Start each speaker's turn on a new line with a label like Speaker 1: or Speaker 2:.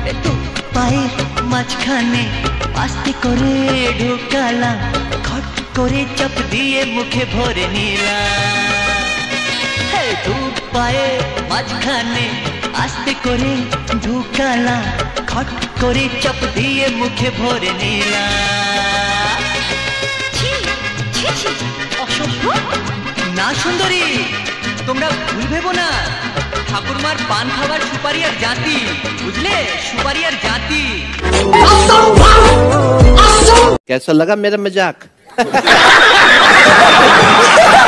Speaker 1: তো পায়ের মাঝখানে আস্তে করে ঢুকালাম, খট করে চাপ দিয়ে মুখে ভরে নিলাম। দু পায়ের মাঝখানে আস্তে করে ঢুকালাম, খট করে চাপ দিয়ে মুখে ভরে নিলাম। অসভ্য না সুন্দরী, তোমরা ভুল ভেবো না, ঠাকুরমার পান খাবার সুপারি আর জাতি, বুঝলে, সুপারি আর জাতি।
Speaker 2: कैसा लगा मेरा मजाक?